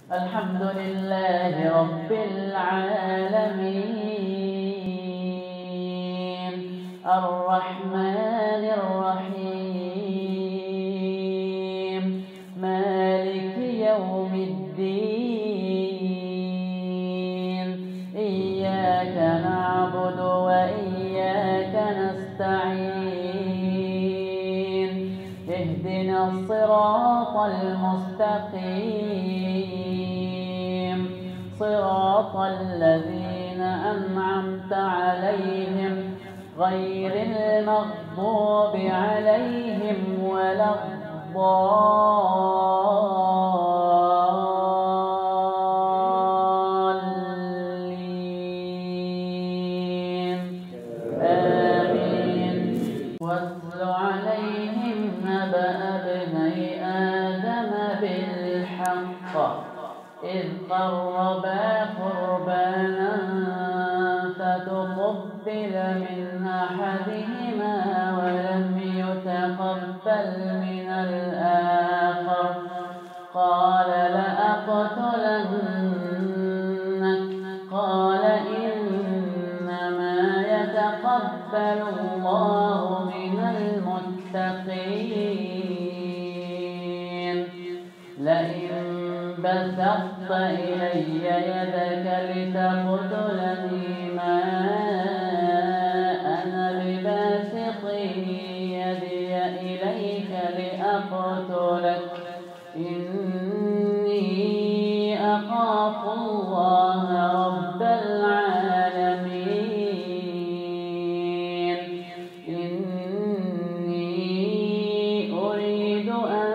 الحمد لله رب العالمين الرحمن الرحيم مالك يوم الدين إياك نعبد وإياك نستعين اهدنا الصراط المستقيم صراط الذين أنعمت عليهم غير المغضوب عليهم ولا الضالين آمين. واتل عليهم نبأ ابني آدم بالحق إذ قربا قربانا فتقبل من أحدهما ولم يتقبل من الآخر قال لأقتلنك قال إنما يتقبل الله من المتقين لئن بسطت إلي يدك لتقتلني ما أنا بباسط يدي إليك لأقتلك إني أخاف الله رب العالمين إني أريد أن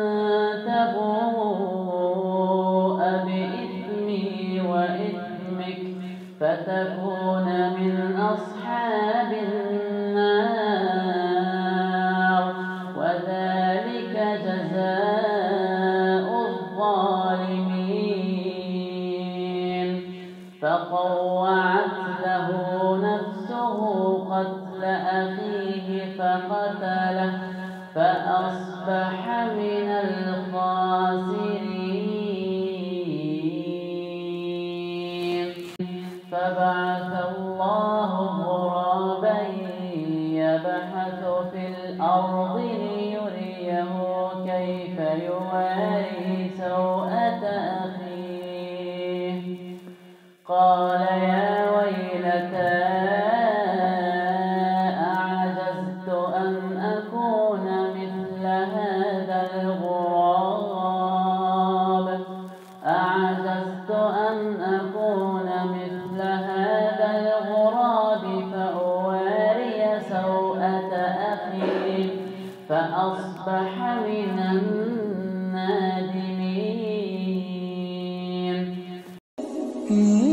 تبوء بإثمي وإثمك فتكون من أصحاب النار وذلك جزاء الظالمين فطوعت له نفسه قتل أخيه فقتله فأصبح من الخاسرين فبعث الله غرابا يبحث في الأرض ليريه كيف يواري سوءة أخيه قال يا ويلتى أعجزت أن أكون مثل هذا الغراب فأواري سوءة أخي فأصبح من النادمين.